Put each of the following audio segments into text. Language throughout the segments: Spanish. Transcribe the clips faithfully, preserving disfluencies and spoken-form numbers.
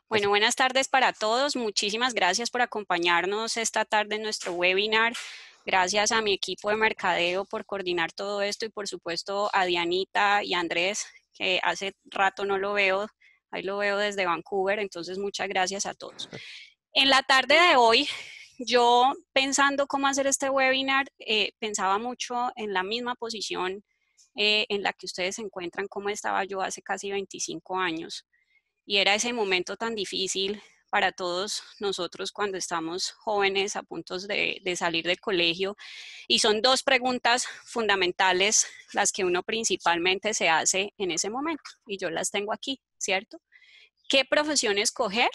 Bueno, buenas tardes para todos. Muchísimas gracias por acompañarnos esta tarde en nuestro webinar. Gracias a mi equipo de mercadeo por coordinar todo esto y por supuesto a Dianita y a Andrés, que hace rato no lo veo. Ahí lo veo desde Vancouver, entonces muchas gracias a todos. En la tarde de hoy, yo pensando cómo hacer este webinar, eh, pensaba mucho en la misma posición eh, en la que ustedes se encuentran, como estaba yo hace casi veinticinco años. Y era ese momento tan difícil para todos nosotros cuando estamos jóvenes a punto de, de salir del colegio. Y son dos preguntas fundamentales las que uno principalmente se hace en ese momento. Y yo las tengo aquí, ¿cierto? ¿Qué profesión escoger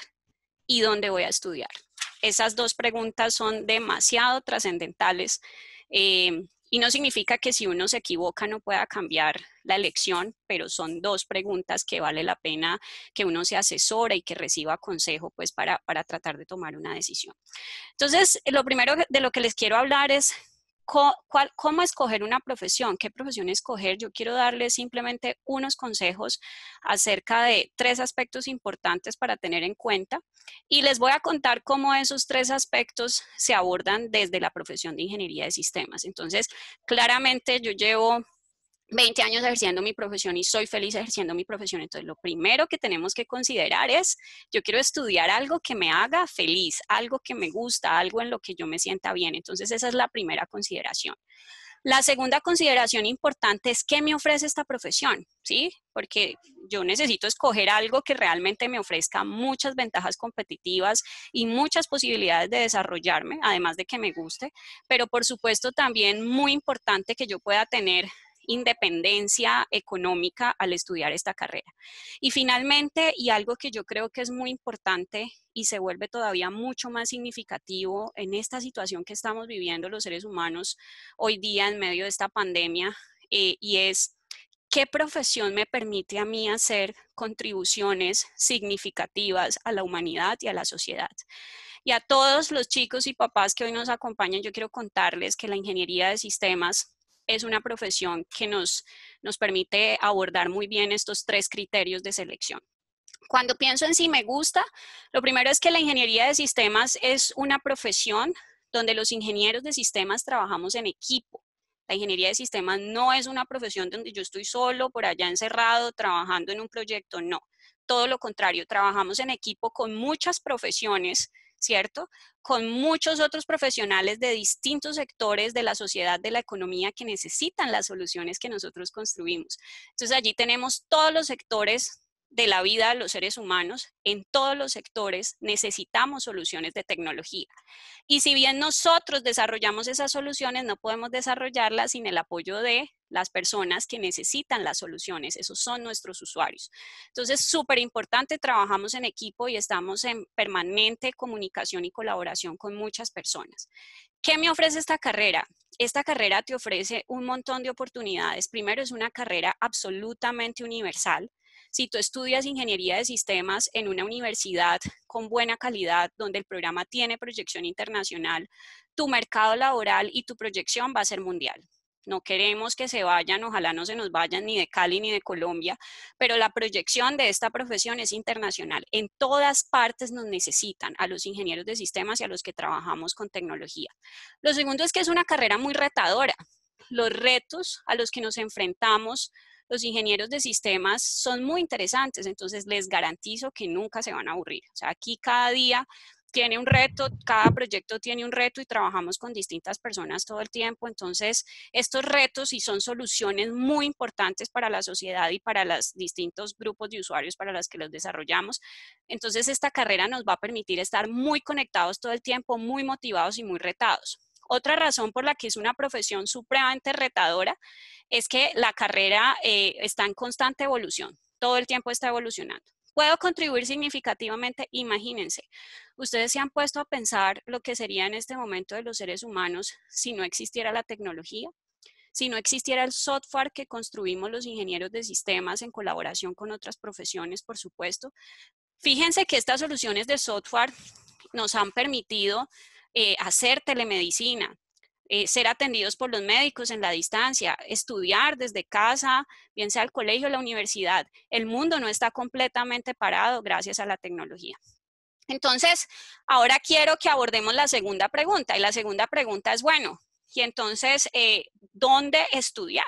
y dónde voy a estudiar? Esas dos preguntas son demasiado trascendentales. Eh, y no significa que si uno se equivoca no pueda cambiar la elección, pero son dos preguntas que vale la pena que uno se asesore y que reciba consejo pues para, para tratar de tomar una decisión. Entonces, lo primero de lo que les quiero hablar es ¿Cuál, ¿cómo escoger una profesión? ¿Qué profesión escoger? Yo quiero darles simplemente unos consejos acerca de tres aspectos importantes para tener en cuenta y les voy a contar cómo esos tres aspectos se abordan desde la profesión de ingeniería de sistemas. Entonces, claramente yo llevo veinte años ejerciendo mi profesión y soy feliz ejerciendo mi profesión. Entonces, lo primero que tenemos que considerar es, yo quiero estudiar algo que me haga feliz, algo que me gusta, algo en lo que yo me sienta bien. Entonces, esa es la primera consideración. La segunda consideración importante es qué me ofrece esta profesión, ¿sí? Porque yo necesito escoger algo que realmente me ofrezca muchas ventajas competitivas y muchas posibilidades de desarrollarme, además de que me guste, pero por supuesto también muy importante que yo pueda tener independencia económica al estudiar esta carrera. Y finalmente, y algo que yo creo que es muy importante y se vuelve todavía mucho más significativo en esta situación que estamos viviendo los seres humanos hoy día en medio de esta pandemia, eh, y es qué profesión me permite a mí hacer contribuciones significativas a la humanidad y a la sociedad. Y a todos los chicos y papás que hoy nos acompañan, yo quiero contarles que la ingeniería de sistemas es una profesión que nos, nos permite abordar muy bien estos tres criterios de selección. Cuando pienso en si me gusta, lo primero es que la ingeniería de sistemas es una profesión donde los ingenieros de sistemas trabajamos en equipo. La ingeniería de sistemas no es una profesión donde yo estoy solo, por allá encerrado, trabajando en un proyecto, no. Todo lo contrario, trabajamos en equipo con muchas profesiones, ¿cierto? Con muchos otros profesionales de distintos sectores de la sociedad, de la economía, que necesitan las soluciones que nosotros construimos. Entonces allí tenemos todos los sectores de la vida de los seres humanos. En todos los sectores necesitamos soluciones de tecnología. Y si bien nosotros desarrollamos esas soluciones, no podemos desarrollarlas sin el apoyo de las personas que necesitan las soluciones. Esos son nuestros usuarios. Entonces, súper importante, trabajamos en equipo y estamos en permanente comunicación y colaboración con muchas personas. ¿Qué me ofrece esta carrera? Esta carrera te ofrece un montón de oportunidades. Primero, es una carrera absolutamente universal. Si tú estudias ingeniería de sistemas en una universidad con buena calidad, donde el programa tiene proyección internacional, tu mercado laboral y tu proyección va a ser mundial. No queremos que se vayan, ojalá no se nos vayan ni de Cali ni de Colombia, pero la proyección de esta profesión es internacional. En todas partes nos necesitan a los ingenieros de sistemas y a los que trabajamos con tecnología. Lo segundo es que es una carrera muy retadora. Los retos a los que nos enfrentamos los ingenieros de sistemas son muy interesantes, entonces les garantizo que nunca se van a aburrir. O sea, aquí cada día tiene un reto, cada proyecto tiene un reto y trabajamos con distintas personas todo el tiempo. Entonces, estos retos y son soluciones muy importantes para la sociedad y para los distintos grupos de usuarios para los que los desarrollamos. Entonces, esta carrera nos va a permitir estar muy conectados todo el tiempo, muy motivados y muy retados. Otra razón por la que es una profesión supremamente retadora es que la carrera eh, está en constante evolución, todo el tiempo está evolucionando. ¿Puedo contribuir significativamente? Imagínense, ustedes se han puesto a pensar lo que sería en este momento de los seres humanos si no existiera la tecnología, si no existiera el software que construimos los ingenieros de sistemas en colaboración con otras profesiones, por supuesto. Fíjense que estas soluciones de software nos han permitido eh, hacer telemedicina. eh, ser atendidos por los médicos en la distancia, estudiar desde casa, bien sea el colegio o la universidad. El mundo no está completamente parado gracias a la tecnología. Entonces, ahora quiero que abordemos la segunda pregunta, y la segunda pregunta es, bueno, y entonces, eh, ¿dónde estudiar?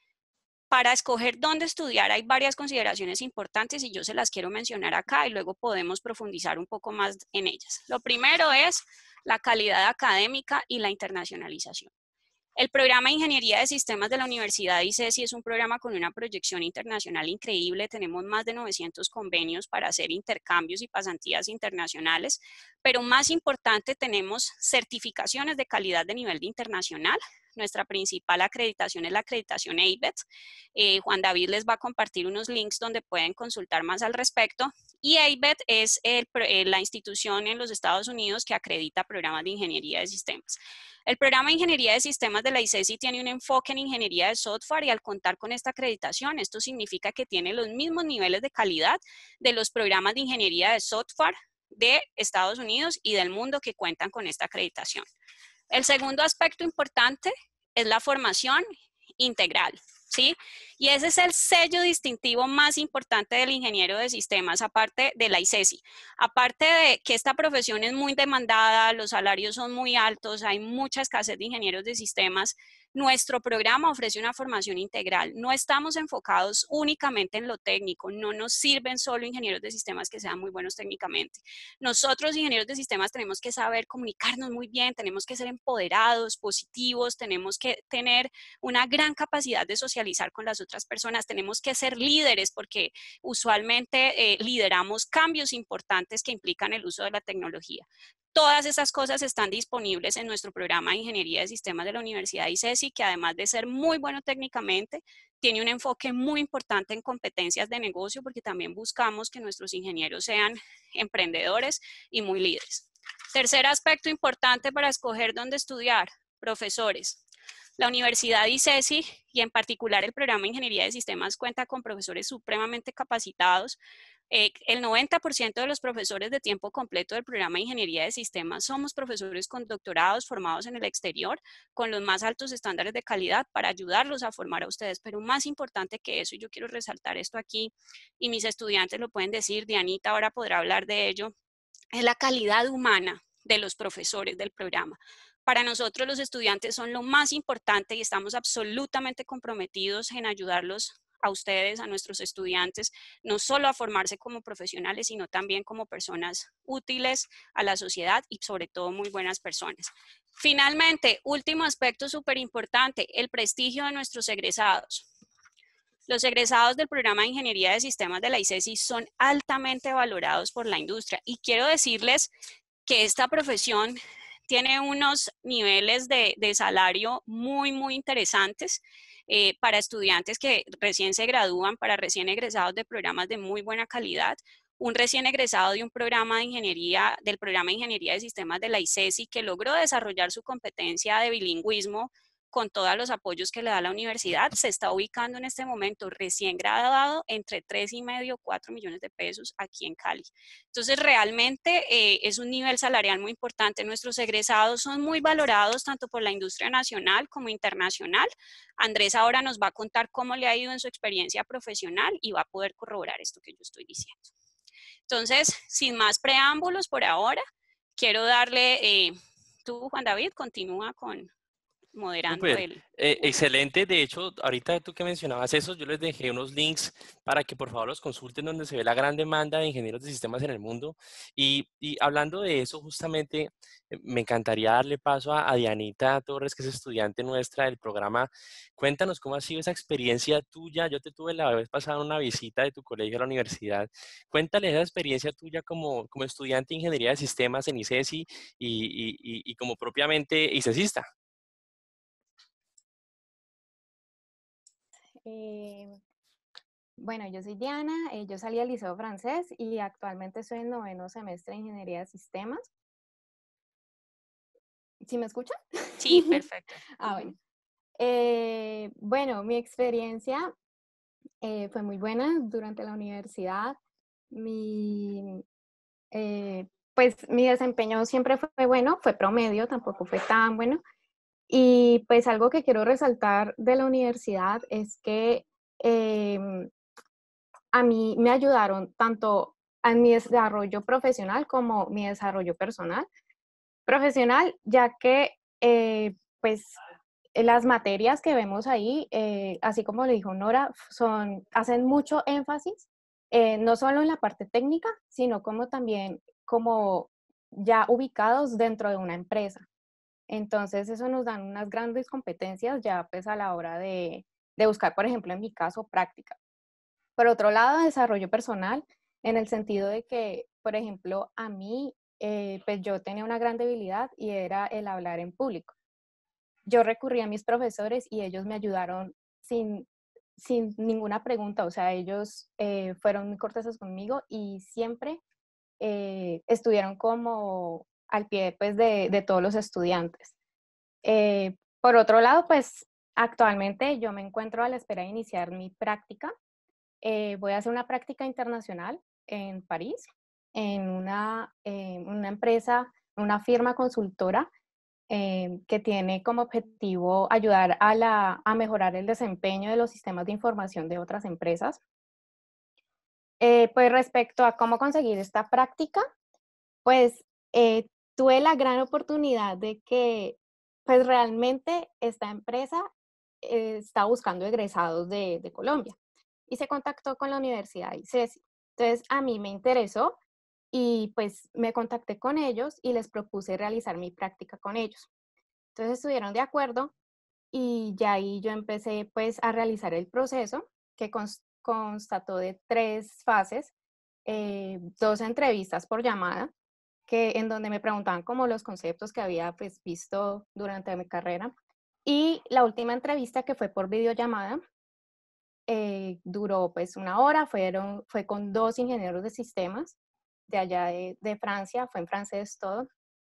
Para escoger dónde estudiar hay varias consideraciones importantes y yo se las quiero mencionar acá y luego podemos profundizar un poco más en ellas. Lo primero es la calidad académica y la internacionalización. El programa de Ingeniería de Sistemas de la Universidad I C E S I es un programa con una proyección internacional increíble. Tenemos más de novecientos convenios para hacer intercambios y pasantías internacionales, pero más importante, tenemos certificaciones de calidad de nivel de internacional. Nuestra principal acreditación es la acreditación A I B E T. Eh, Juan David les va a compartir unos links donde pueden consultar más al respecto. Y A I B E T es el, la institución en los Estados Unidos que acredita programas de ingeniería de sistemas. El programa de Ingeniería de Sistemas de la I C E S I tiene un enfoque en ingeniería de software y al contar con esta acreditación, esto significa que tiene los mismos niveles de calidad de los programas de ingeniería de software de Estados Unidos y del mundo que cuentan con esta acreditación. El segundo aspecto importante es la formación integral, ¿sí? Y ese es el sello distintivo más importante del ingeniero de sistemas, aparte de la I C E S I. Aparte de que esta profesión es muy demandada, los salarios son muy altos, hay mucha escasez de ingenieros de sistemas, nuestro programa ofrece una formación integral. No estamos enfocados únicamente en lo técnico, no nos sirven solo ingenieros de sistemas que sean muy buenos técnicamente. Nosotros, ingenieros de sistemas, tenemos que saber comunicarnos muy bien, tenemos que ser empoderados, positivos, tenemos que tener una gran capacidad de socializar con las otras personas, tenemos que ser líderes porque usualmente eh, lideramos cambios importantes que implican el uso de la tecnología. Todas esas cosas están disponibles en nuestro programa de Ingeniería de Sistemas de la Universidad I C E S I, que además de ser muy bueno técnicamente, tiene un enfoque muy importante en competencias de negocio, porque también buscamos que nuestros ingenieros sean emprendedores y muy líderes. Tercer aspecto importante para escoger dónde estudiar, profesores. La Universidad I C E S I y en particular el programa de Ingeniería de Sistemas cuenta con profesores supremamente capacitados. Eh, el noventa por ciento de los profesores de tiempo completo del programa de Ingeniería de Sistemas somos profesores con doctorados formados en el exterior, con los más altos estándares de calidad para ayudarlos a formar a ustedes. Pero más importante que eso, y yo quiero resaltar esto aquí, y mis estudiantes lo pueden decir, Dianita ahora podrá hablar de ello, es la calidad humana de los profesores del programa. Para nosotros los estudiantes son lo más importante y estamos absolutamente comprometidos en ayudarlos a ustedes, a nuestros estudiantes, no solo a formarse como profesionales, sino también como personas útiles a la sociedad y sobre todo muy buenas personas. Finalmente, último aspecto súper importante, el prestigio de nuestros egresados. Los egresados del programa de Ingeniería de Sistemas de la I C E S I son altamente valorados por la industria y quiero decirles que esta profesión tiene unos niveles de, de salario muy, muy interesantes eh, para estudiantes que recién se gradúan, para recién egresados de programas de muy buena calidad. Un recién egresado de un programa de ingeniería, del programa de Ingeniería de Sistemas de la I C E S I que logró desarrollar su competencia de bilingüismo con todos los apoyos que le da la universidad, se está ubicando en este momento recién graduado entre tres y medio, cuatro millones de pesos aquí en Cali. Entonces, realmente eh, es un nivel salarial muy importante. Nuestros egresados son muy valorados tanto por la industria nacional como internacional. Andrés ahora nos va a contar cómo le ha ido en su experiencia profesional y va a poder corroborar esto que yo estoy diciendo. Entonces, sin más preámbulos por ahora, quiero darle, eh, tú, Juan David, continúa con moderando Súper, el... eh, excelente. De hecho, ahorita tú que mencionabas eso, yo les dejé unos links para que por favor los consulten donde se ve la gran demanda de ingenieros de sistemas en el mundo. Y, y hablando de eso, justamente eh, me encantaría darle paso a, a Dianita Torres, que es estudiante nuestra del programa. Cuéntanos cómo ha sido esa experiencia tuya. Yo te tuve la vez pasada en una visita de tu colegio a la universidad. Cuéntale esa experiencia tuya como, como estudiante de ingeniería de sistemas en I C E S I y, y, y, y como propiamente ICESista. Eh, bueno, yo soy Diana, eh, yo salí del Liceo Francés y actualmente estoy en noveno semestre de Ingeniería de Sistemas. ¿Sí me escuchan? Sí, perfecto. Ah, bueno. Eh, bueno, mi experiencia eh, fue muy buena durante la universidad. Mi, eh, pues mi desempeño siempre fue bueno, fue promedio, tampoco fue tan bueno. Y pues algo que quiero resaltar de la universidad es que eh, a mí me ayudaron tanto en mi desarrollo profesional como mi desarrollo personal. Profesional, ya que eh, pues las materias que vemos ahí, eh, así como le dijo Nora, son, hacen mucho énfasis, eh, no solo en la parte técnica, sino como también como ya ubicados dentro de una empresa. Entonces, eso nos dan unas grandes competencias ya pues a la hora de, de buscar, por ejemplo, en mi caso, práctica. Por otro lado, desarrollo personal, en el sentido de que, por ejemplo, a mí, eh, pues yo tenía una gran debilidad y era el hablar en público. Yo recurrí a mis profesores y ellos me ayudaron sin, sin ninguna pregunta, o sea, ellos eh, fueron muy corteses conmigo y siempre eh, estuvieron como al pie pues, de, de todos los estudiantes. Eh, por otro lado, pues actualmente yo me encuentro a la espera de iniciar mi práctica. Eh, voy a hacer una práctica internacional en París, en una, eh, una empresa, una firma consultora eh, que tiene como objetivo ayudar a, la, a mejorar el desempeño de los sistemas de información de otras empresas. Eh, pues respecto a cómo conseguir esta práctica, pues eh, tuve la gran oportunidad de que pues realmente esta empresa eh, está buscando egresados de, de Colombia y se contactó con la Universidad I C E S I. Entonces a mí me interesó y pues me contacté con ellos y les propuse realizar mi práctica con ellos. Entonces estuvieron de acuerdo y ya ahí yo empecé pues a realizar el proceso que cons constató de tres fases, eh, dos entrevistas por llamada, que en donde me preguntaban como los conceptos que había pues visto durante mi carrera. Y la última entrevista que fue por videollamada, eh, duró pues una hora, fueron, fue con dos ingenieros de sistemas de allá de, de Francia, fue en francés todo.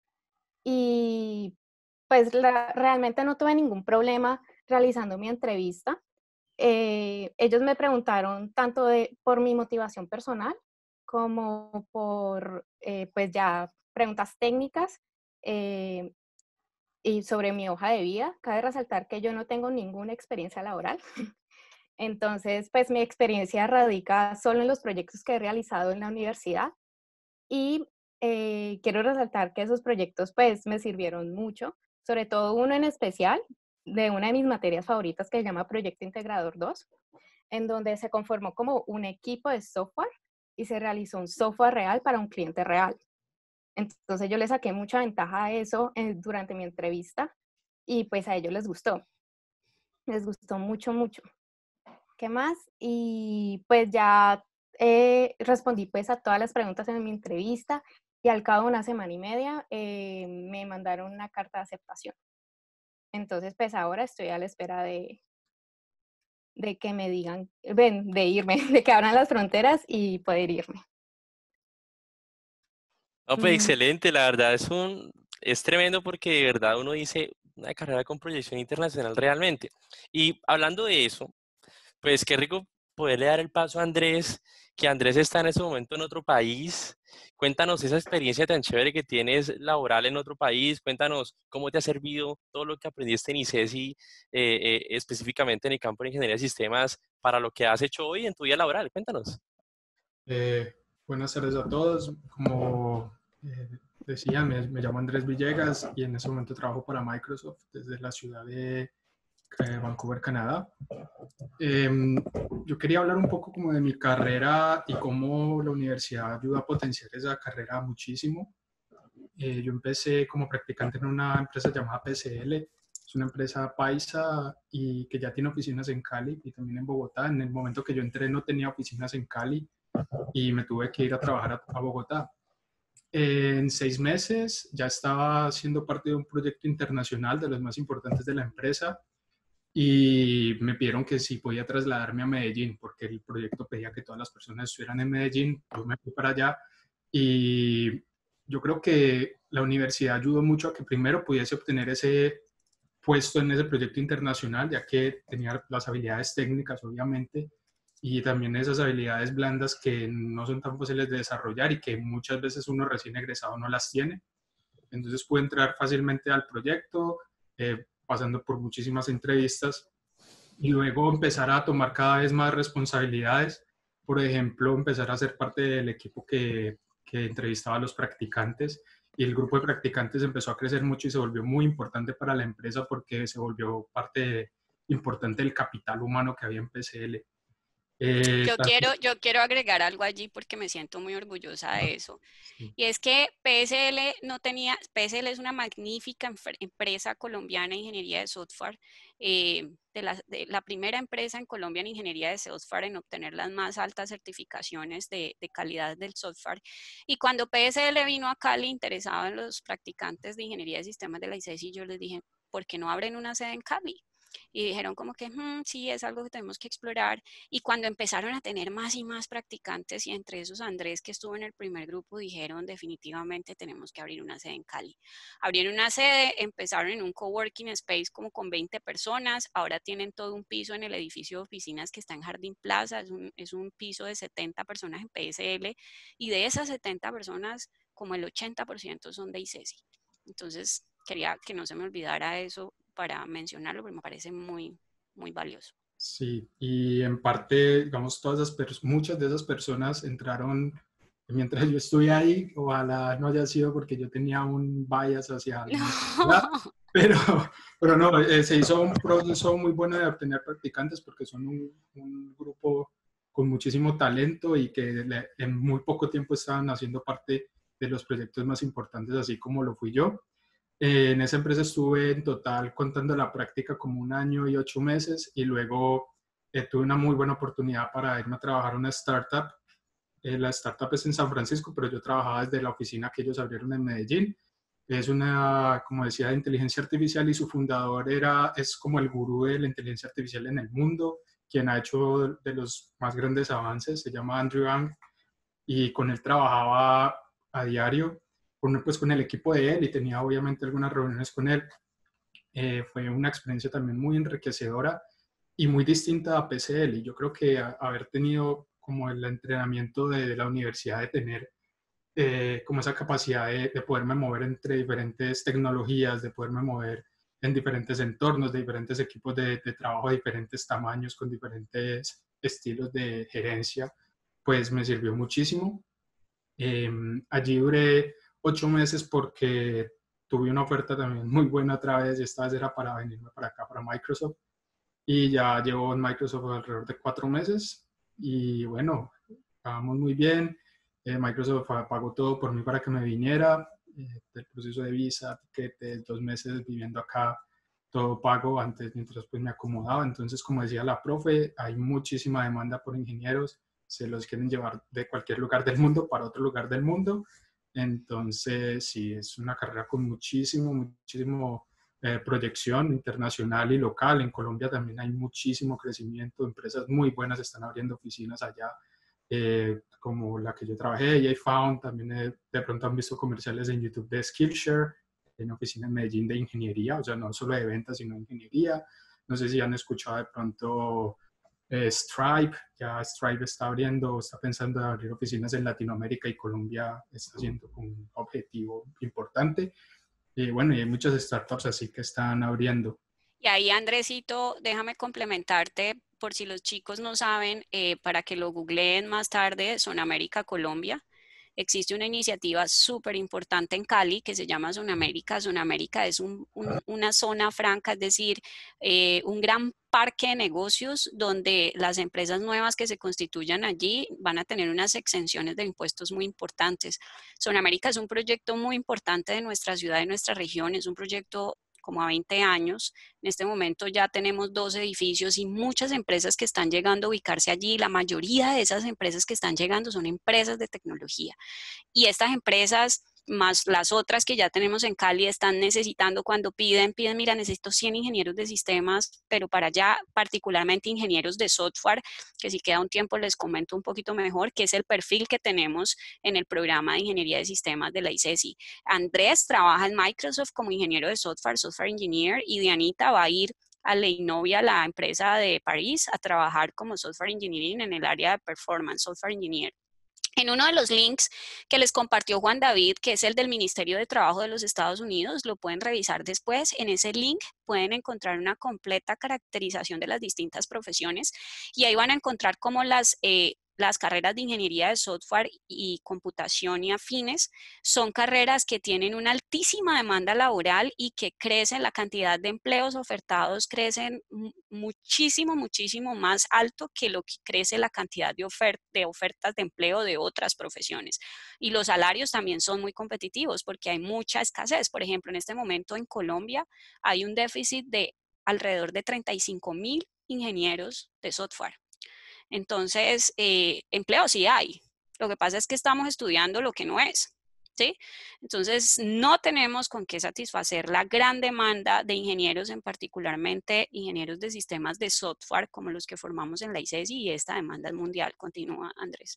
Y pues la, realmente no tuve ningún problema realizando mi entrevista. Eh, ellos me preguntaron tanto de, por mi motivación personal como por eh, pues ya preguntas técnicas eh, y sobre mi hoja de vida. Cabe resaltar que yo no tengo ninguna experiencia laboral. Entonces, pues mi experiencia radica solo en los proyectos que he realizado en la universidad y eh, quiero resaltar que esos proyectos pues me sirvieron mucho, sobre todo uno en especial de una de mis materias favoritas que se llama Proyecto Integrador dos, en donde se conformó como un equipo de software y se realizó un software real para un cliente real. Entonces yo le saqué mucha ventaja a eso eh, durante mi entrevista y pues a ellos les gustó, les gustó mucho, mucho. ¿Qué más? Y pues ya eh, respondí pues a todas las preguntas en mi entrevista y al cabo de una semana y media eh, me mandaron una carta de aceptación. Entonces pues ahora estoy a la espera de, de que me digan, ven, de irme, de que abran las fronteras y poder irme. No, pues Mm, excelente, la verdad es un, es tremendo porque de verdad uno dice una carrera con proyección internacional realmente. Y hablando de eso, pues qué rico poderle dar el paso a Andrés, que Andrés está en ese momento en otro país. Cuéntanos esa experiencia tan chévere que tienes laboral en otro país. Cuéntanos cómo te ha servido todo lo que aprendiste en I C E S I, eh, eh, específicamente en el campo de ingeniería de sistemas, para lo que has hecho hoy en tu vida laboral. Cuéntanos. Eh, Buenas tardes a todos. Como eh, decía, me, me llamo Andrés Villegas y en ese momento trabajo para Microsoft desde la ciudad de eh, Vancouver, Canadá. Eh, yo quería hablar un poco como de mi carrera y cómo la universidad ayuda a potenciar esa carrera muchísimo. Eh, yo empecé como practicante en una empresa llamada P C L. Es una empresa paisa y que ya tiene oficinas en Cali y también en Bogotá. En el momento que yo entré no tenía oficinas en Cali y me tuve que ir a trabajar a, a Bogotá. En seis meses ya estaba siendo parte de un proyecto internacional de los más importantes de la empresa y me pidieron que si podía trasladarme a Medellín porque el proyecto pedía que todas las personas estuvieran en Medellín. Yo me fui para allá y yo creo que la universidad ayudó mucho a que primero pudiese obtener ese puesto en ese proyecto internacional, ya que tenía las habilidades técnicas, obviamente, y también esas habilidades blandas que no son tan fáciles de desarrollar y que muchas veces uno recién egresado no las tiene. Entonces pude entrar fácilmente al proyecto, eh, pasando por muchísimas entrevistas y luego empezar a tomar cada vez más responsabilidades. Por ejemplo, empezar a ser parte del equipo que, que entrevistaba a los practicantes, y el grupo de practicantes empezó a crecer mucho y se volvió muy importante para la empresa porque se volvió parte importante del capital humano que había en P C L. Eh, Yo tanto, quiero, yo quiero agregar algo allí porque me siento muy orgullosa de eso. sí. Y es que P S L no tenía, P S L es una magnífica empresa colombiana de ingeniería de software, eh, de, la, de la primera empresa en Colombia en ingeniería de software en obtener las más altas certificaciones de, de calidad del software. Y cuando P S L vino a Cali interesado en los practicantes de ingeniería de sistemas de la I C E S I, yo les dije, ¿por qué no abren una sede en Cali? Y dijeron como que mmm, sí, es algo que tenemos que explorar. Y cuando empezaron a tener más y más practicantes, y entre esos Andrés, que estuvo en el primer grupo, dijeron definitivamente tenemos que abrir una sede en Cali. Abrieron una sede, empezaron en un coworking space como con veinte personas, ahora tienen todo un piso en el edificio de oficinas que está en Jardín Plaza, es un, es un piso de setenta personas en P S L, y de esas setenta personas, como el ochenta por ciento son de I C E S I. Entonces, quería que no se me olvidara eso para mencionarlo, porque me parece muy, muy valioso. Sí, y en parte, digamos, todas esas muchas de esas personas entraron mientras yo estuve ahí. Ojalá no haya sido porque yo tenía un bias hacia alguna universidad, pero, pero no, eh, se hizo un proceso muy bueno de obtener practicantes porque son un, un grupo con muchísimo talento y que le, en muy poco tiempo estaban haciendo parte de los proyectos más importantes, así como lo fui yo. Eh, en esa empresa estuve en total, contando la práctica, como un año y ocho meses, y luego eh, tuve una muy buena oportunidad para irme a trabajar a una startup. Eh, la startup es en San Francisco, pero yo trabajaba desde la oficina que ellos abrieron en Medellín. Es una, como decía, de inteligencia artificial, y su fundador era, es como el gurú de la inteligencia artificial en el mundo, quien ha hecho de los más grandes avances. Se llama Andrew Ng, y con él trabajaba a diario, con, pues con el equipo de él, y tenía obviamente algunas reuniones con él. Eh, fue una experiencia también muy enriquecedora y muy distinta a P C L. Y yo creo que a, haber tenido como el entrenamiento de, de la universidad, de tener eh, como esa capacidad de, de poderme mover entre diferentes tecnologías, de poderme mover en diferentes entornos, de diferentes equipos de, de trabajo de diferentes tamaños, con diferentes estilos de gerencia, pues me sirvió muchísimo. Eh, allí duré ocho meses porque tuve una oferta también muy buena otra vez, y esta vez era para venirme para acá, para Microsoft, y ya llevo en Microsoft alrededor de cuatro meses, y bueno, estábamos muy bien. Eh, Microsoft pagó todo por mí para que me viniera, eh, el proceso de visa, tiquetes, dos meses viviendo acá, todo pago antes, mientras pues me acomodaba. Entonces, como decía la profe, hay muchísima demanda por ingenieros, se los quieren llevar de cualquier lugar del mundo para otro lugar del mundo. Entonces, sí, es una carrera con muchísimo, muchísimo eh, proyección internacional y local. En Colombia también hay muchísimo crecimiento, empresas muy buenas están abriendo oficinas allá, eh, como la que yo trabajé, JFound. También eh, de pronto han visto comerciales en YouTube de Skillshare, en oficina en Medellín de ingeniería, o sea, no solo de ventas, sino de ingeniería. No sé si han escuchado de pronto eh, Stripe. Ya Stripe está abriendo, está pensando en abrir oficinas en Latinoamérica, y Colombia está siendo un objetivo importante. Y bueno, y hay muchas startups así que están abriendo. Y ahí, Andresito, déjame complementarte, por si los chicos no saben, eh, para que lo googleen más tarde, Sonamérica Colombia. Existe una iniciativa súper importante en Cali que se llama Sonamérica. Sonamérica es un, un, una zona franca, es decir, eh, un gran parque de negocios donde las empresas nuevas que se constituyan allí van a tener unas exenciones de impuestos muy importantes. Sonamérica es un proyecto muy importante de nuestra ciudad, de nuestra región. Es un proyecto como a veinte años. En este momento ya tenemos dos edificios y muchas empresas que están llegando a ubicarse allí. La mayoría de esas empresas que están llegando son empresas de tecnología. Y estas empresas, más las otras que ya tenemos en Cali, están necesitando, cuando piden, piden, mira, necesito cien ingenieros de sistemas, pero para allá particularmente ingenieros de software, que si queda un tiempo les comento un poquito mejor, que es el perfil que tenemos en el programa de ingeniería de sistemas de la I C E S I. Andrés trabaja en Microsoft como ingeniero de software, software engineer, y Dianita va a ir a Lenovo, la empresa de París, a trabajar como software engineering en el área de performance, software engineer. En uno de los links que les compartió Juan David, que es el del Ministerio de Trabajo de los Estados Unidos, lo pueden revisar después. En ese link pueden encontrar una completa caracterización de las distintas profesiones y ahí van a encontrar cómo las, eh, las carreras de ingeniería de software y computación y afines son carreras que tienen una altísima demanda laboral y que crecen, la cantidad de empleos ofertados crecen muchísimo, muchísimo más alto que lo que crece la cantidad de, ofert de ofertas de empleo de otras profesiones. Y los salarios también son muy competitivos porque hay mucha escasez. Por ejemplo, en este momento en Colombia hay un déficit de alrededor de treinta y cinco mil ingenieros de software. Entonces, eh, empleo sí hay. Lo que pasa es que estamos estudiando lo que no es, ¿sí? Entonces, no tenemos con qué satisfacer la gran demanda de ingenieros, en particularmente ingenieros de sistemas de software, como los que formamos en la I C E S I, y esta demanda es mundial. Continúa, Andrés.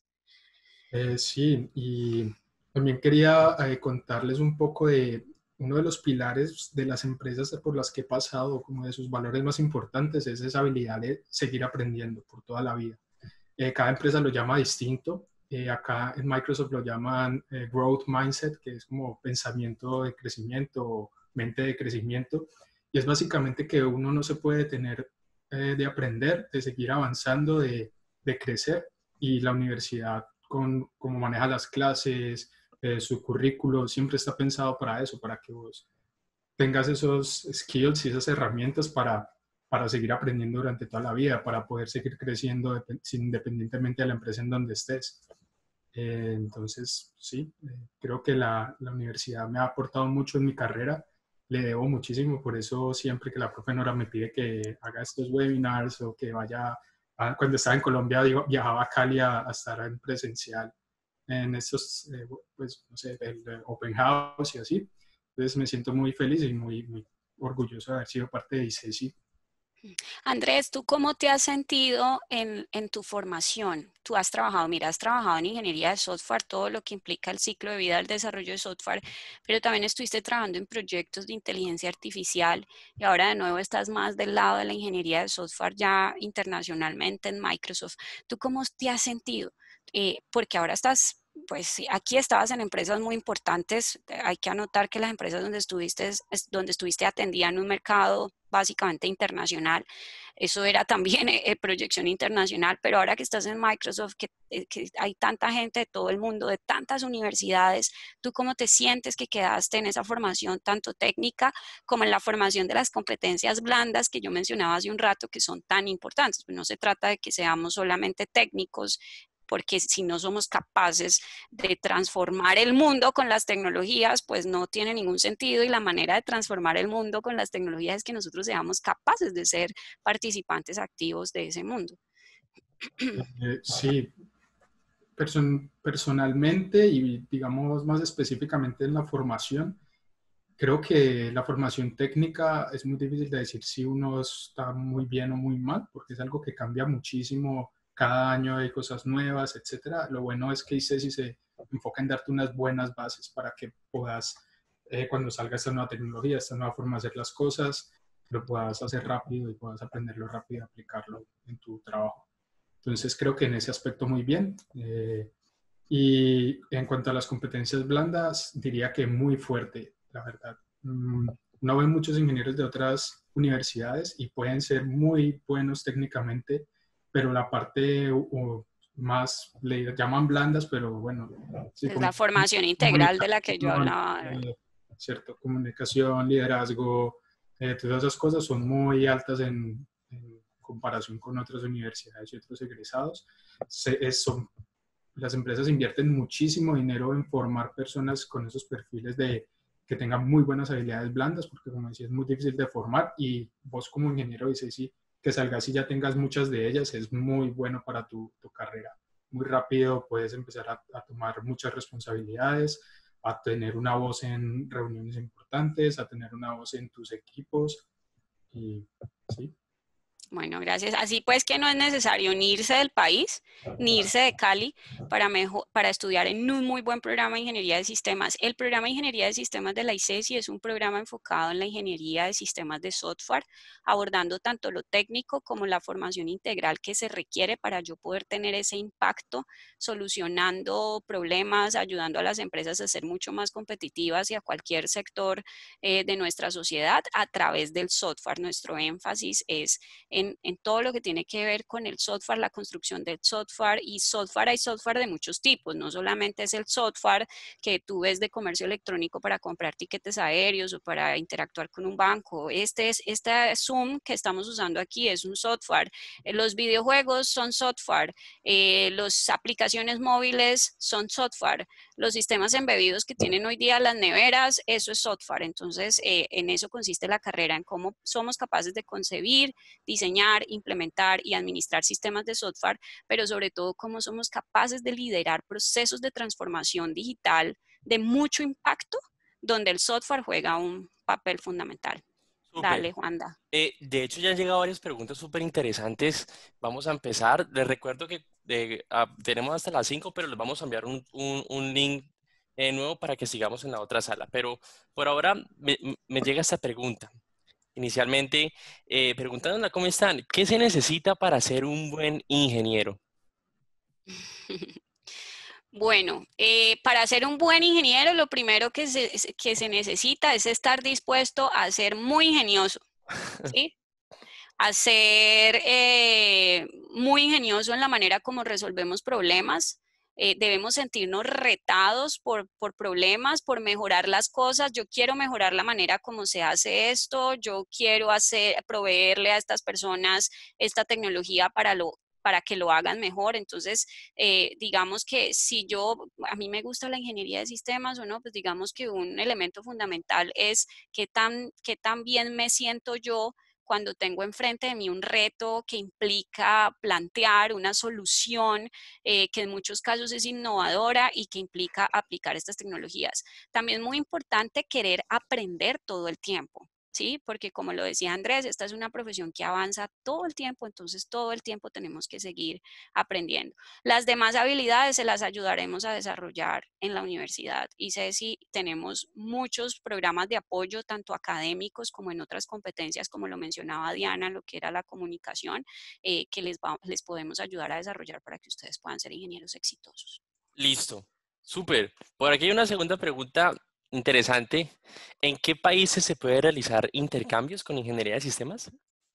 Eh, sí, y también quería eh, contarles un poco de uno de los pilares de las empresas por las que he pasado, como de sus valores más importantes, es esa habilidad de seguir aprendiendo por toda la vida. Eh, cada empresa lo llama distinto. Eh, acá en Microsoft lo llaman eh, Growth Mindset, que es como pensamiento de crecimiento o mente de crecimiento. Y es básicamente que uno no se puede detener eh, de aprender, de seguir avanzando, de, de crecer. Y la universidad, con cómo maneja las clases, eh, su currículo, siempre está pensado para eso, para que vos tengas esos skills y esas herramientas para, para seguir aprendiendo durante toda la vida, para poder seguir creciendo independientemente de la empresa en donde estés. Eh, entonces, sí, eh, creo que la, la universidad me ha aportado mucho en mi carrera, le debo muchísimo, por eso siempre que la profe Nora me pide que haga estos webinars o que vaya, a, cuando estaba en Colombia digo, viajaba a Cali a, a estar en presencial en estos, eh, pues, no sé, el, el Open House y así. Entonces me siento muy feliz y muy, muy orgulloso de haber sido parte de I C E S I. Andrés, ¿tú cómo te has sentido en, en tu formación? Tú has trabajado, mira, has trabajado en ingeniería de software, todo lo que implica el ciclo de vida del desarrollo de software, pero también estuviste trabajando en proyectos de inteligencia artificial y ahora de nuevo estás más del lado de la ingeniería de software ya internacionalmente en Microsoft. ¿Tú cómo te has sentido? Eh, porque ahora estás, pues aquí estabas en empresas muy importantes. Hay que anotar que las empresas donde estuviste, donde estuviste atendían un mercado básicamente internacional. Eso era también eh, proyección internacional, pero ahora que estás en Microsoft, que, eh, que hay tanta gente de todo el mundo, de tantas universidades, ¿tú cómo te sientes que quedaste en esa formación tanto técnica como en la formación de las competencias blandas que yo mencionaba hace un rato que son tan importantes? Pues no se trata de que seamos solamente técnicos, porque si no somos capaces de transformar el mundo con las tecnologías, pues no tiene ningún sentido, y la manera de transformar el mundo con las tecnologías es que nosotros seamos capaces de ser participantes activos de ese mundo. Eh, sí, person personalmente y digamos más específicamente en la formación, creo que la formación técnica es muy difícil de decir si uno está muy bien o muy mal, porque es algo que cambia muchísimo. Cada año hay cosas nuevas, etcétera. Lo bueno es que I C E S I se enfoca en darte unas buenas bases para que puedas, eh, cuando salga esta nueva tecnología, esta nueva forma de hacer las cosas, lo puedas hacer rápido y puedas aprenderlo rápido y aplicarlo en tu trabajo. Entonces creo que en ese aspecto muy bien. Eh, y en cuanto a las competencias blandas, diría que muy fuerte, la verdad. No ven muchos ingenieros de otras universidades y pueden ser muy buenos técnicamente, pero la parte uh, más, le llaman blandas, pero bueno. Sí, Es como la formación integral de la que yo hablaba. eh, cierto, comunicación, liderazgo, eh, todas esas cosas son muy altas en, en comparación con otras universidades y otros egresados. Se, es, son las empresas invierten muchísimo dinero en formar personas con esos perfiles de que tengan muy buenas habilidades blandas, porque como decía, es muy difícil de formar y vos como ingeniero dices, sí, que salgas y ya tengas muchas de ellas, es muy bueno para tu, tu carrera. Muy rápido puedes empezar a, a tomar muchas responsabilidades, a tener una voz en reuniones importantes, a tener una voz en tus equipos y sí. Bueno, gracias. Así pues que no es necesario ni irse del país, ni irse de Cali para, mejor, para estudiar en un muy buen programa de Ingeniería de Sistemas. El programa de Ingeniería de Sistemas de la ICESI es un programa enfocado en la ingeniería de sistemas de software, abordando tanto lo técnico como la formación integral que se requiere para yo poder tener ese impacto, solucionando problemas, ayudando a las empresas a ser mucho más competitivas y a cualquier sector eh, de nuestra sociedad a través del software. Nuestro énfasis es En, en todo lo que tiene que ver con el software, la construcción del software, y software hay software de muchos tipos, no solamente es el software que tú ves de comercio electrónico para comprar tiquetes aéreos o para interactuar con un banco. Este es este Zoom que estamos usando aquí es un software. Eh, los videojuegos son software, eh, las aplicaciones móviles son software, los sistemas embebidos que tienen hoy día las neveras, eso es software. Entonces, eh, en eso consiste la carrera, en cómo somos capaces de concebir, diseñar, implementar y administrar sistemas de software, pero sobre todo cómo somos capaces de liderar procesos de transformación digital de mucho impacto, donde el software juega un papel fundamental. Súper. Dale, Juanda. Eh, de hecho, ya han llegado varias preguntas súper interesantes. Vamos a empezar. Les recuerdo que eh, ah, tenemos hasta las cinco, pero les vamos a enviar un, un- un link eh, nuevo para que sigamos en la otra sala. Pero por ahora me, me llega esta pregunta. Inicialmente, eh, preguntándola cómo están. ¿Qué se necesita para ser un buen ingeniero? Bueno, eh, para ser un buen ingeniero, lo primero que se, que se necesita es estar dispuesto a ser muy ingenioso, ¿sí? A ser eh, muy ingenioso en la manera como resolvemos problemas. Eh, debemos sentirnos retados por, por problemas, por mejorar las cosas. Yo quiero mejorar la manera como se hace esto. Yo quiero hacer, proveerle a estas personas esta tecnología para lo para que lo hagan mejor. Entonces, eh, digamos que si yo, a mí me gusta la ingeniería de sistemas o no, pues digamos que un elemento fundamental es qué tan, qué tan bien me siento yo cuando tengo enfrente de mí un reto que implica plantear una solución eh, que en muchos casos es innovadora y que implica aplicar estas tecnologías. También es muy importante querer aprender todo el tiempo. ¿Sí? Porque como lo decía Andrés, esta es una profesión que avanza todo el tiempo, entonces todo el tiempo tenemos que seguir aprendiendo. Las demás habilidades se las ayudaremos a desarrollar en la universidad y sé si tenemos muchos programas de apoyo, tanto académicos como en otras competencias, como lo mencionaba Diana, lo que era la comunicación, eh, que les, va, les podemos ayudar a desarrollar para que ustedes puedan ser ingenieros exitosos. Listo. Súper. Por aquí hay una segunda pregunta interesante. ¿En qué países se puede realizar intercambios con ingeniería de sistemas?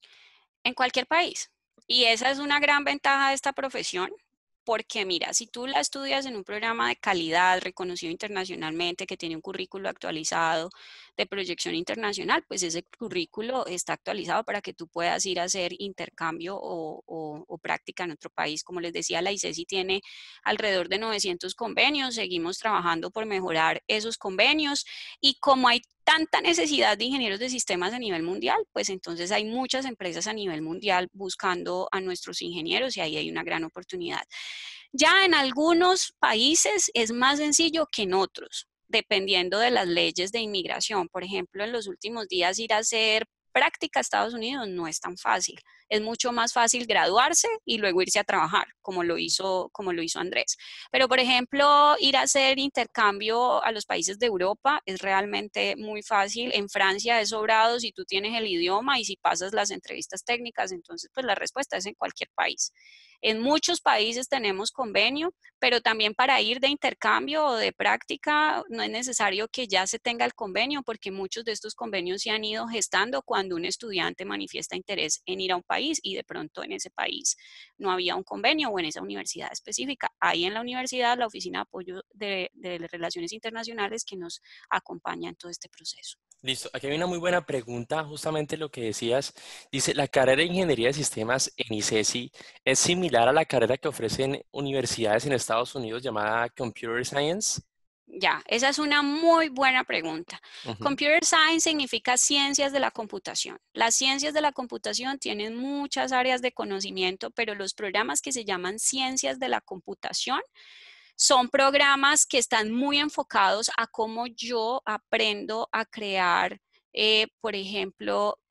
En cualquier país. Y esa es una gran ventaja de esta profesión, porque mira, si tú la estudias en un programa de calidad reconocido internacionalmente, que tiene un currículo actualizado de proyección internacional, pues ese currículo está actualizado para que tú puedas ir a hacer intercambio o, o, o práctica en otro país. Como les decía, la ICESI tiene alrededor de novecientos convenios, seguimos trabajando por mejorar esos convenios y como hay tanta necesidad de ingenieros de sistemas a nivel mundial, pues entonces hay muchas empresas a nivel mundial buscando a nuestros ingenieros y ahí hay una gran oportunidad. Ya en algunos países es más sencillo que en otros, dependiendo de las leyes de inmigración. Por ejemplo, en los últimos días ir a hacer práctica a Estados Unidos no es tan fácil. Es mucho más fácil graduarse y luego irse a trabajar, como lo hizo, como lo hizo Andrés. Pero, por ejemplo, ir a hacer intercambio a los países de Europa es realmente muy fácil. En Francia es sobrado si tú tienes el idioma y si pasas las entrevistas técnicas, entonces pues la respuesta es en cualquier país. En muchos países tenemos convenio, pero también para ir de intercambio o de práctica no es necesario que ya se tenga el convenio porque muchos de estos convenios se han ido gestando cuando un estudiante manifiesta interés en ir a un país y de pronto en ese país no había un convenio o en esa universidad específica. Hay en la universidad la Oficina de Apoyo de, de Relaciones Internacionales que nos acompaña en todo este proceso. Listo, aquí hay una muy buena pregunta, justamente lo que decías. Dice, ¿la carrera de Ingeniería de Sistemas en ICESI es similar a la carrera que ofrecen universidades en Estados Unidos llamada Computer Science? Ya, esa es una muy buena pregunta. Uh-huh. Computer Science significa ciencias de la computación. Las ciencias de la computación tienen muchas áreas de conocimiento, pero los programas que se llaman ciencias de la computación son programas que están muy enfocados a cómo yo aprendo a crear, eh, por ejemplo,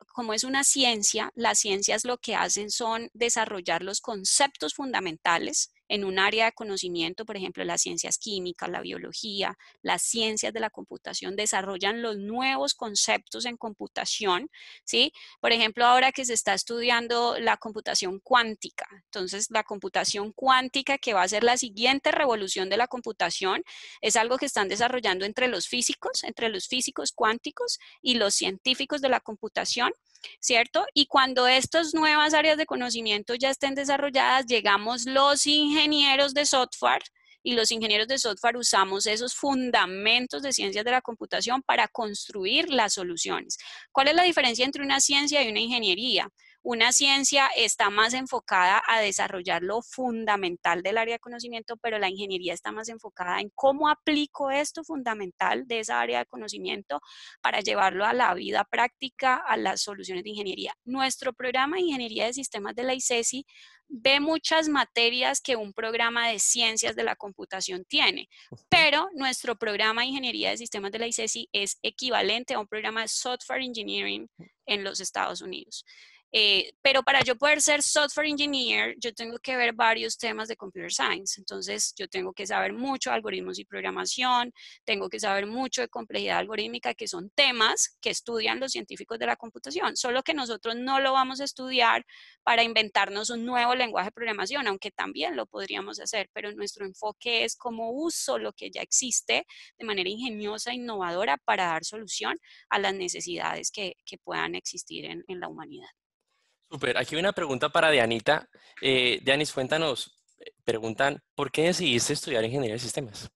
como es una ciencia, las ciencias lo que hacen son desarrollar los conceptos fundamentales en un área de conocimiento, por ejemplo, las ciencias químicas, la biología, las ciencias de la computación, desarrollan los nuevos conceptos en computación, ¿sí? Por ejemplo, ahora que se está estudiando la computación cuántica, entonces la computación cuántica, que va a ser la siguiente revolución de la computación, es algo que están desarrollando entre los físicos, entre los físicos cuánticos y los científicos de la computación, ¿cierto? Y cuando estas nuevas áreas de conocimiento ya estén desarrolladas, llegamos los ingenieros de software, y los ingenieros de software usamos esos fundamentos de ciencias de la computación para construir las soluciones. ¿Cuál es la diferencia entre una ciencia y una ingeniería? Una ciencia está más enfocada a desarrollar lo fundamental del área de conocimiento, pero la ingeniería está más enfocada en cómo aplico esto fundamental de esa área de conocimiento para llevarlo a la vida práctica, a las soluciones de ingeniería. Nuestro programa de Ingeniería de Sistemas de la I C E S I ve muchas materias que un programa de ciencias de la computación tiene, pero nuestro programa de Ingeniería de Sistemas de la I C E S I es equivalente a un programa de Software Engineering en los Estados Unidos. Eh, pero para yo poder ser software engineer, yo tengo que ver varios temas de computer science. Entonces, yo tengo que saber mucho de algoritmos y programación, tengo que saber mucho de complejidad algorítmica, que son temas que estudian los científicos de la computación, solo que nosotros no lo vamos a estudiar para inventarnos un nuevo lenguaje de programación, aunque también lo podríamos hacer, pero nuestro enfoque es cómo uso lo que ya existe de manera ingeniosa e innovadora para dar solución a las necesidades que, que puedan existir en, en la humanidad. Súper, aquí hay una pregunta para Dianita. Eh, Dianis, cuéntanos, eh, preguntan, ¿por qué decidiste estudiar ingeniería de sistemas?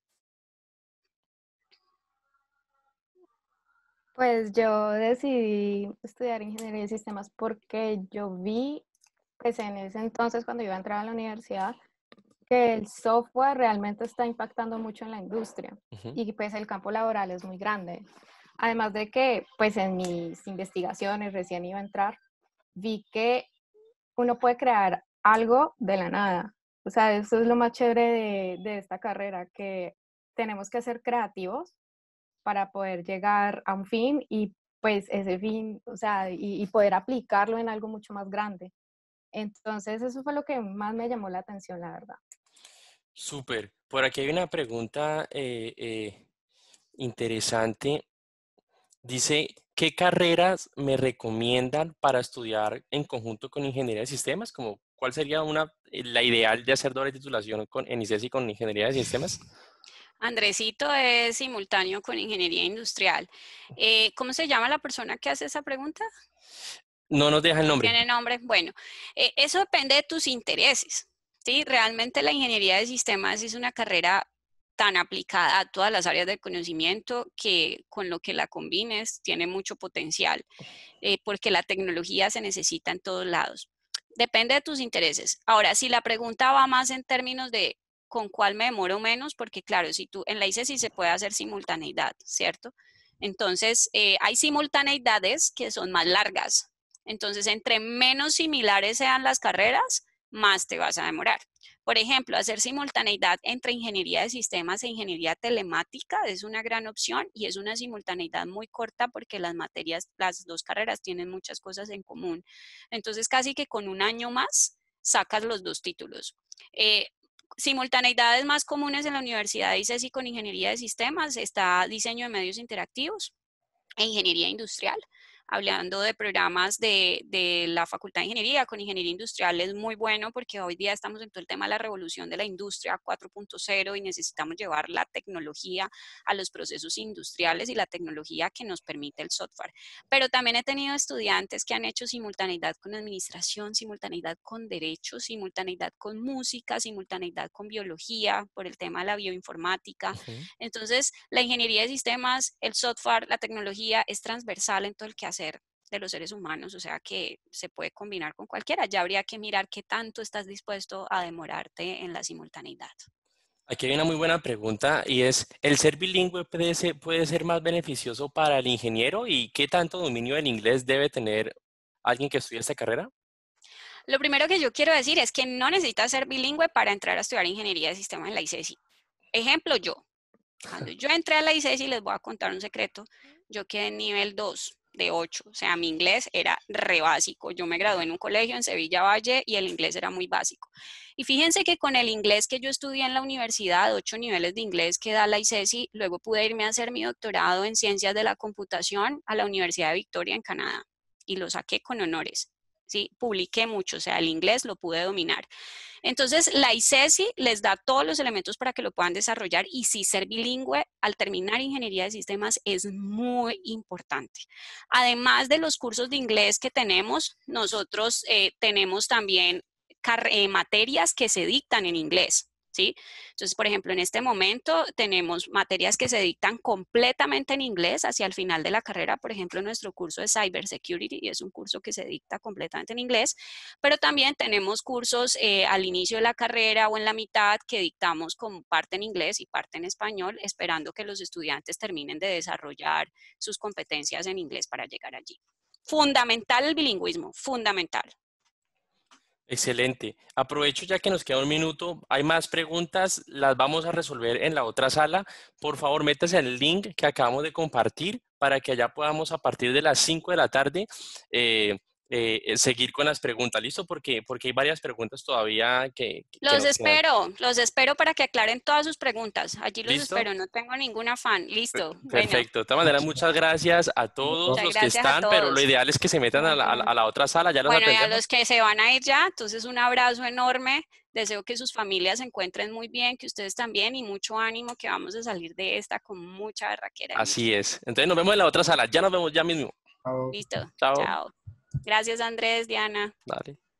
Pues yo decidí estudiar ingeniería de sistemas porque yo vi, pues en ese entonces cuando iba a entrar a la universidad, que el software realmente está impactando mucho en la industria Uh-huh. y pues el campo laboral es muy grande. Además de que pues en mis investigaciones recién iba a entrar, vi que uno puede crear algo de la nada. O sea, eso es lo más chévere de, de esta carrera, que tenemos que ser creativos para poder llegar a un fin y pues ese fin, o sea, y, y poder aplicarlo en algo mucho más grande. Entonces, eso fue lo que más me llamó la atención, la verdad. Súper. Por aquí hay una pregunta eh, eh, interesante. Dice, ¿qué carreras me recomiendan para estudiar en conjunto con ingeniería de sistemas? Como, ¿cuál sería una, eh, la ideal de hacer doble titulación con, en I C E S I con ingeniería de sistemas? Andresito es simultáneo con ingeniería industrial. Eh, ¿Cómo se llama la persona que hace esa pregunta? No nos deja el ¿No nombre. tiene nombre? Bueno, eh, eso depende de tus intereses, ¿sí? Realmente la ingeniería de sistemas es una carrera tan aplicada a todas las áreas del conocimiento que con lo que la combines tiene mucho potencial, eh, porque la tecnología se necesita en todos lados. Depende de tus intereses. Ahora, si la pregunta va más en términos de con cuál me demoro menos, porque claro, si tú en la I C E S I se puede hacer simultaneidad, ¿cierto? Entonces, eh, hay simultaneidades que son más largas. Entonces, entre menos similares sean las carreras, más te vas a demorar. Por ejemplo, hacer simultaneidad entre ingeniería de sistemas e ingeniería telemática es una gran opción y es una simultaneidad muy corta porque las materias, las dos carreras tienen muchas cosas en común. Entonces, casi que con un año más sacas los dos títulos. Eh, simultaneidades más comunes en la Universidad de I C E S I con ingeniería de sistemas está diseño de medios interactivos e ingeniería industrial. Hablando de programas de, de la Facultad de Ingeniería con Ingeniería Industrial es muy bueno porque hoy día estamos en todo el tema de la revolución de la industria cuatro punto cero y necesitamos llevar la tecnología a los procesos industriales y la tecnología que nos permite el software. Pero también he tenido estudiantes que han hecho simultaneidad con administración, simultaneidad con derecho, simultaneidad con música, simultaneidad con biología por el tema de la bioinformática. Uh-huh. Entonces, la ingeniería de sistemas, el software, la tecnología es transversal en todo el quehacer de los seres humanos, o sea que se puede combinar con cualquiera. Ya habría que mirar qué tanto estás dispuesto a demorarte en la simultaneidad. Aquí hay una muy buena pregunta y es, ¿el ser bilingüe puede ser, puede ser más beneficioso para el ingeniero y qué tanto dominio del inglés debe tener alguien que estudie esta carrera? Lo primero que yo quiero decir es que no necesitas ser bilingüe para entrar a estudiar ingeniería de sistemas en la I C E S I. Ejemplo, yo. Cuando yo entré a la I C E S I, les voy a contar un secreto, yo quedé en nivel dos de ocho, o sea, mi inglés era re básico. Yo me gradué en un colegio en Sevilla Valle y el inglés era muy básico. Y fíjense que con el inglés que yo estudié en la universidad, ocho niveles de inglés que da la I C E S I, luego pude irme a hacer mi doctorado en Ciencias de la Computación a la Universidad de Victoria en Canadá y lo saqué con honores. Sí, publiqué mucho, o sea, el inglés lo pude dominar. Entonces, la I C E S I les da todos los elementos para que lo puedan desarrollar y sí, ser bilingüe al terminar ingeniería de sistemas es muy importante. Además de los cursos de inglés que tenemos, nosotros eh, tenemos también eh, materias que se dictan en inglés. ¿Sí? Entonces, por ejemplo, en este momento tenemos materias que se dictan completamente en inglés hacia el final de la carrera. Por ejemplo, nuestro curso de Cybersecurity y es un curso que se dicta completamente en inglés, pero también tenemos cursos eh, al inicio de la carrera o en la mitad que dictamos como parte en inglés y parte en español, esperando que los estudiantes terminen de desarrollar sus competencias en inglés para llegar allí. Fundamental el bilingüismo, fundamental. Excelente. Aprovecho ya que nos queda un minuto. Hay más preguntas, las vamos a resolver en la otra sala. Por favor, métase en el link que acabamos de compartir para que allá podamos a partir de las cinco de la tarde eh, eh, seguir con las preguntas. ¿Listo? Porque, porque hay varias preguntas todavía que, que Los nos espero, quedan. los espero para que aclaren todas sus preguntas. Allí los ¿Listo? espero, no tengo ningún afán. Listo. Perfecto. Bueno. De todas maneras, muchas gracias a todos Muchas los que gracias a están, pero lo todos. ideal es que se metan a la, a la, a la otra sala, ya los Bueno, y a atendemos. los que se van a ir ya, entonces un abrazo enorme. Deseo que sus familias se encuentren muy bien, que ustedes también, y mucho ánimo, que vamos a salir de esta con mucha berraquera. Así es. Entonces nos vemos en la otra sala. Ya nos vemos ya mismo. Chao. Listo. Chao. Chao. Gracias, Andrés, Diana. Dale.